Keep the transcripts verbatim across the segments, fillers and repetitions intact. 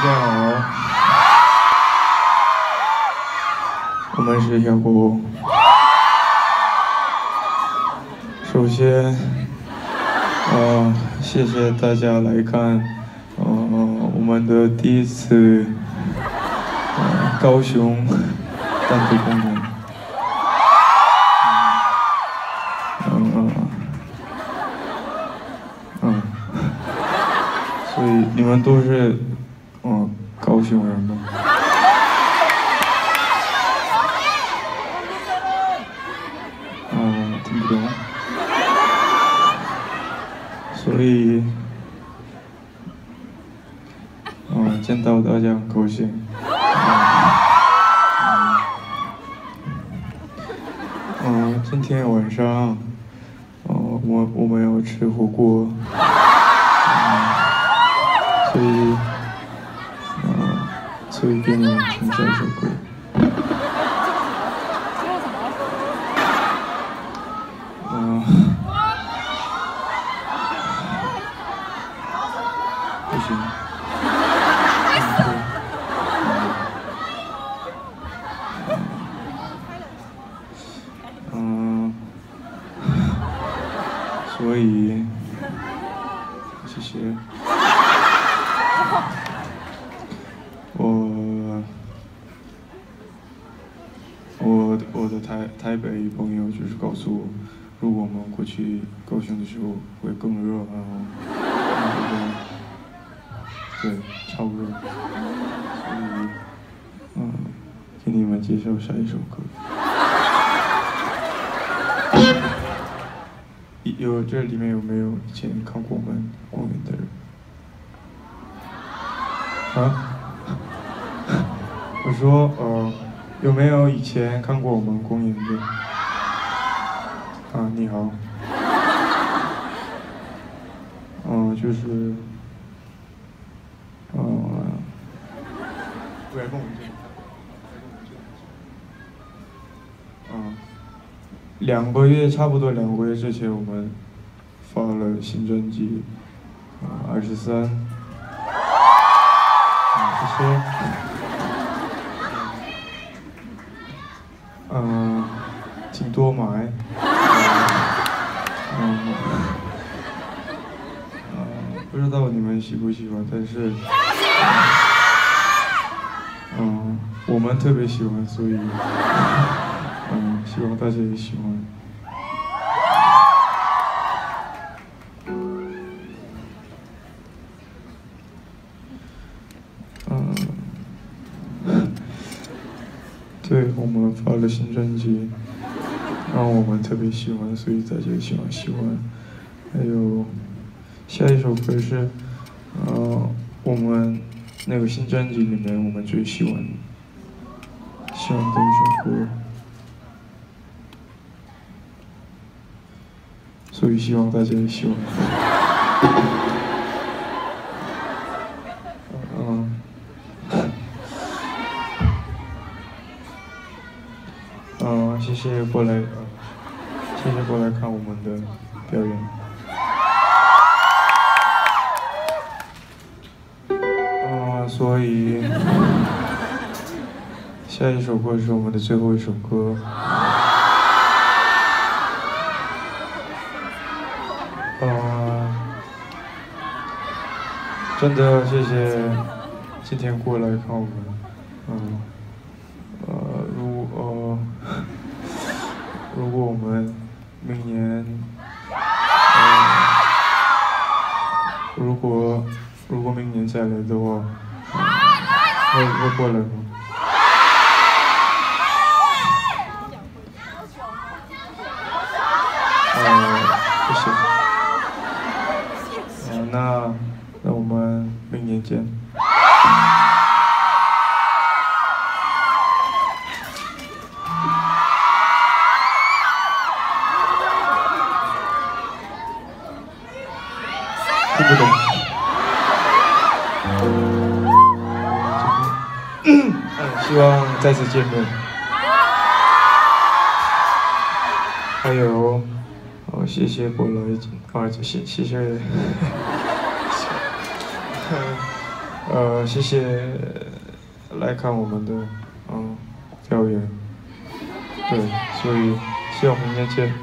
家好，我们是小谷。首先，呃，谢谢大家来看，呃，我们的第一次，呃，高雄单独公演。嗯嗯嗯，所以你们都是，嗯，高雄人吗？嗯，听不懂。所以，嗯，见到大家很高兴。嗯，嗯，今天晚上，嗯，我我们要吃火锅，嗯，所以，嗯，所以给你们听这首歌。嗯，不行。嗯，所以，谢谢。我，我我的台台北朋友就是告诉我，如果我们过去高雄的时候会更热，然后，然后对，超热。所以，嗯，给你们介绍下一首歌。有这里面有没有以前看过我们公演的人？啊？我说呃，有没有以前看过我们公演的？啊，你好。嗯、呃，就是，呃，来跟我们这里。嗯。两个月，差不多两个月之前，我们发了新专辑，啊、呃，二十三，啊，谢谢，嗯、呃，请多买，嗯、呃，呃，不知道你们喜不喜欢，但是，嗯、呃，我们特别喜欢，所以。嗯，希望大家也喜欢。嗯，对，我们发了新专辑，然后我们特别喜欢，所以大家也希望喜欢。还有下一首歌是，呃，我们那个新专辑里面我们最喜欢喜欢的一首歌。所以希望大家也喜欢。嗯，嗯，谢谢过来，谢谢过来看我们的表演。嗯，所以下一首歌是我们的最后一首歌。呃，真的谢谢今天过来看我们，嗯，呃，如呃，如果我们明年，呃，如果如果明年再来的话，嗯、会会过来吗？呃，谢谢。那那我们明年见。听不懂。嗯，希望再次见面。还有，哦，谢谢过来，啊，谢谢谢谢。 呃，谢谢来看我们的嗯表演，对，所以希望明天见。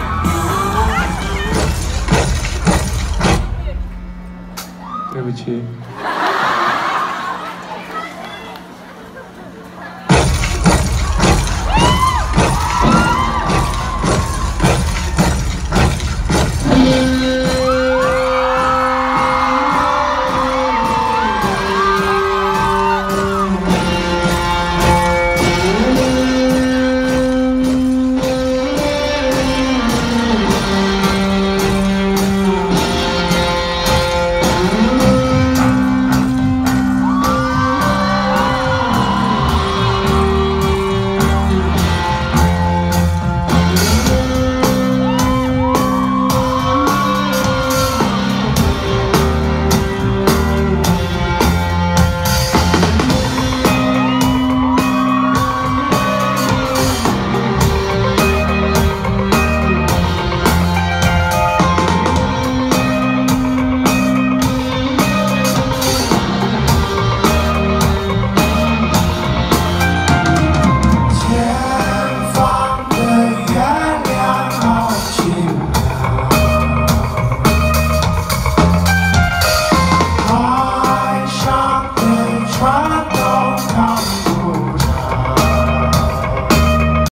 对不起。